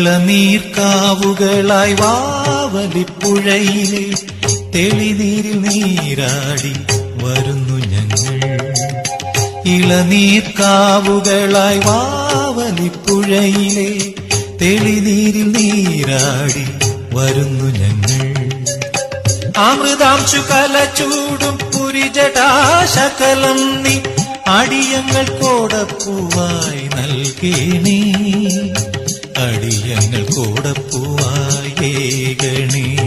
ഇളനീർക്കാവുകളായി വാവലിപ്പുഴയിലെ തെളിനീരിൽ നീരാടി വരുന്നു ഞങ്ങൾ. ഇളനീർക്കാവുകളായി വാവലിപ്പുഴയിലെ തെളിനീരിൽ നീരാടി വരുന്നു ഞങ്ങൾ. അമൃതാംശു കലചൂടും പുരിജടാശകലം നീ അടിയങ്ങൾ കോടപ്പൂവായി നൽകേണേ, അടിയങ്ങൾ കോടപ്പൂവായി ഏകണേ.